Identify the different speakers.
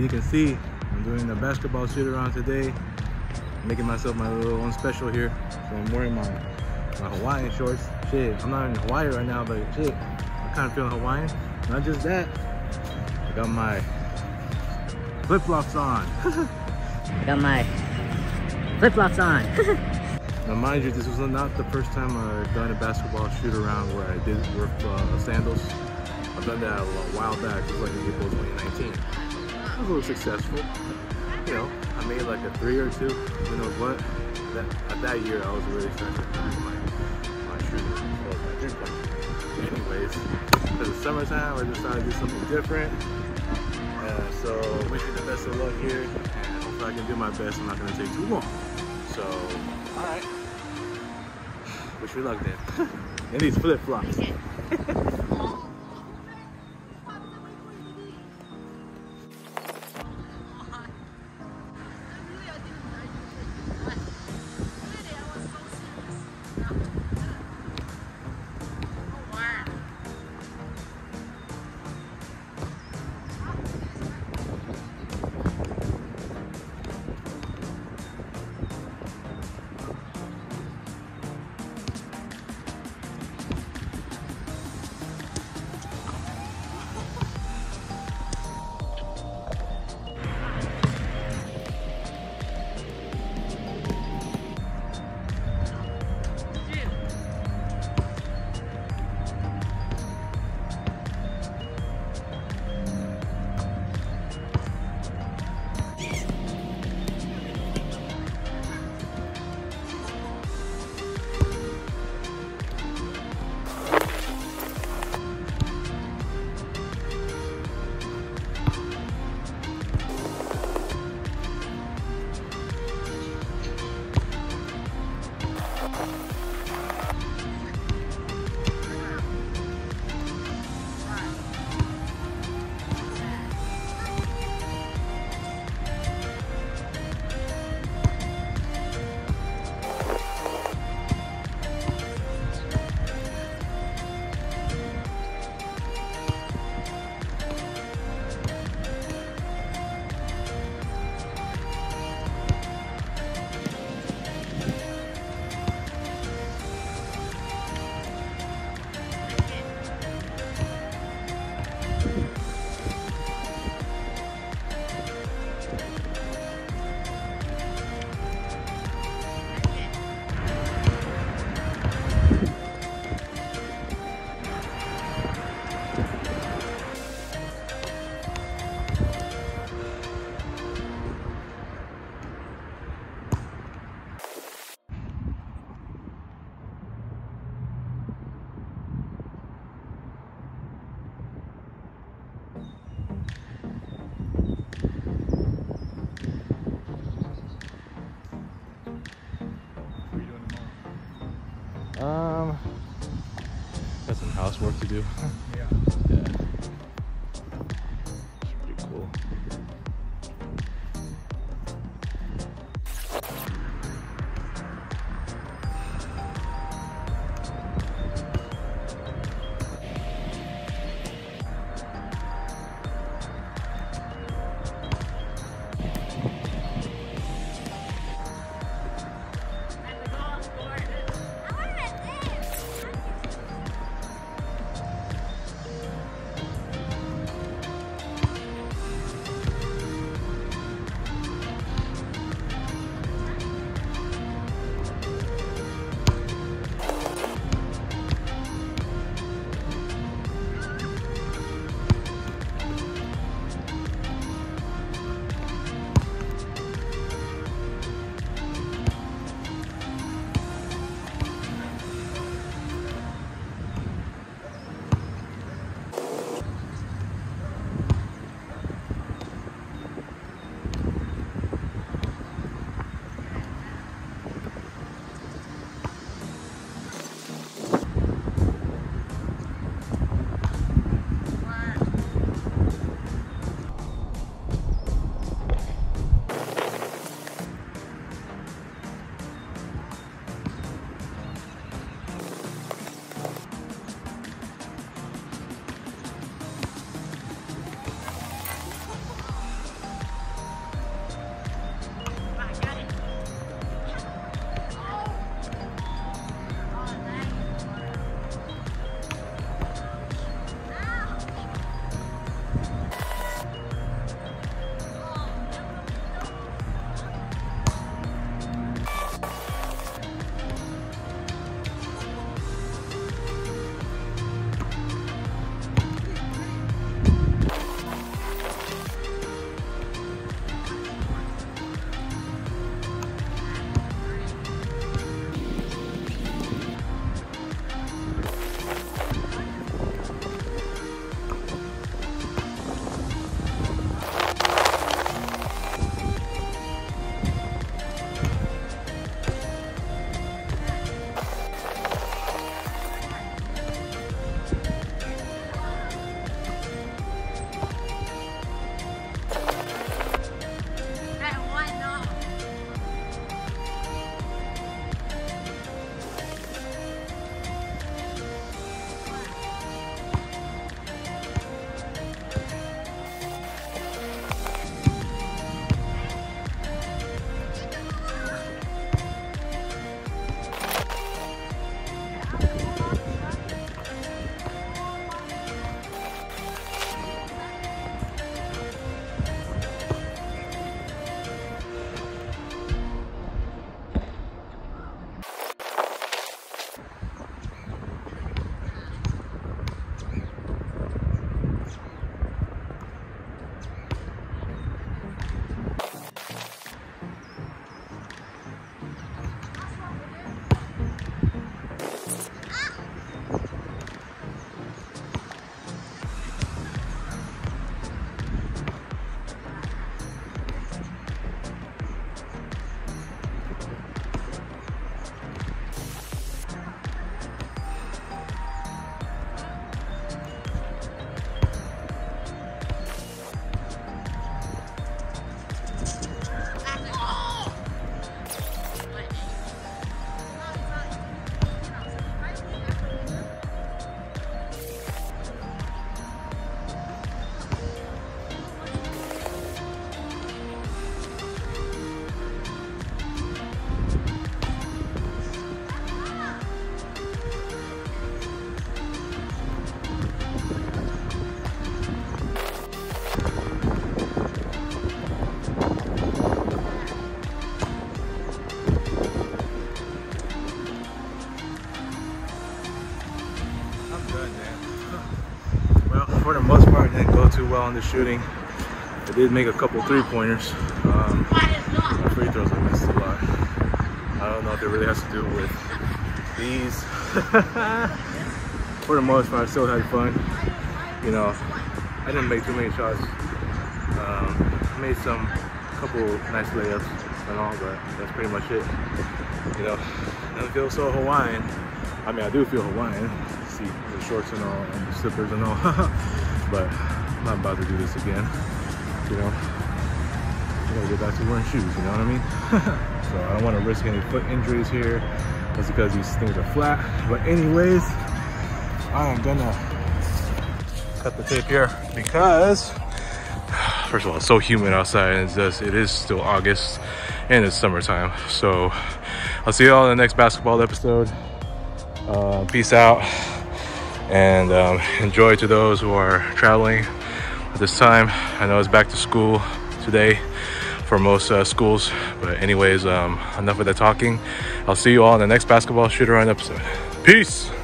Speaker 1: you can see, I'm doing the basketball shoot around today, making myself my little own special here. So I'm wearing my Hawaiian shorts. Shit, I'm not in Hawaii right now, but shit, I'm kind of feeling Hawaiian. Not just that, I got my flip-flops on.
Speaker 2: I got my flip-flops on.
Speaker 1: Now mind you, this was not the first time I've done a basketball shoot around where I did wear sandals. I've done that a while back, just like in April 2019. I was a little successful. You know, I made like a 3 or 2. You know what? At that year, I was really starting to improve my shooting. Anyways, because it's summertime, I decided to do something different. So wish you the best of luck here, and hopefully I can do my best. I'm not going to take too long. So, all right. Wish me luck then. And these flip-flops. Got some housework to do. Yeah. It's pretty cool. didn't go too well in the shooting. I did make a couple three-pointers. My free throws I missed a lot. I don't know if it really has to do with these. For the most part, I still had fun. You know, I didn't make too many shots. I made some couple nice layups and all, but that's pretty much it. You know, I don't feel so Hawaiian. I mean, I do feel Hawaiian. See the shorts and all, and the slippers and all. But I'm not about to do this again. You know, I gotta get back to wearing shoes. You know what I mean? So I don't want to risk any foot injuries here. That's because these things are flat. But anyways, I am gonna cut the tape here because, first of all, it's so humid outside, and it is still August and it's summertime. So I'll see you all in the next basketball episode. Peace out, and enjoy to those who are traveling at this time. I know it's back to school today for most schools, but anyways, enough of the talking. I'll see you all in the next basketball shoot around episode. Peace.